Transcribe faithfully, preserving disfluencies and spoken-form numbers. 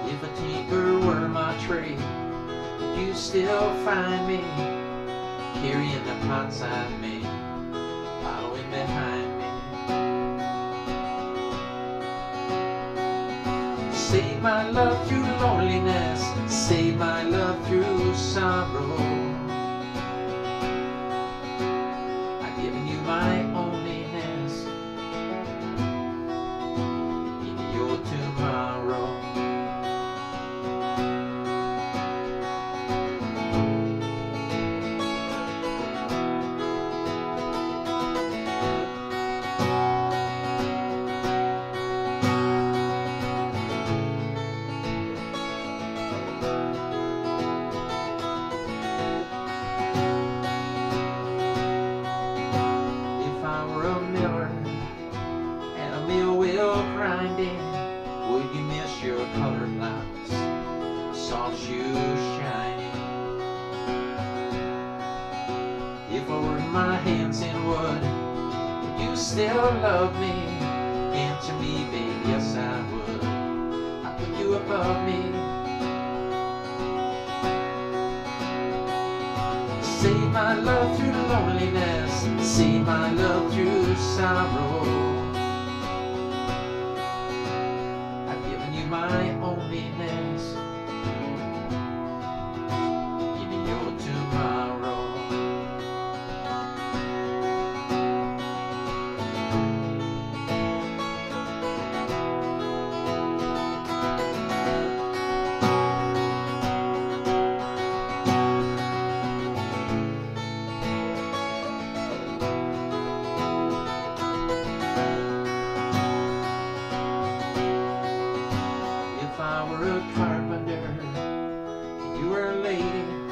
If a tinker were my trade, would you still find me carrying the pots I made, following behind me? Save my love through loneliness, save my love through sorrow. I've given you my onlyness in your tomorrow. Grinding, would you miss your colored locks, soft shoes shining? If I were my hands in wood, would you still love me? Answer me, baby, yes I would. I put you above me. Save my love through loneliness, save my love through sorrow. My onlyness in your tomorrow. If I were a carpenter and you were a lady,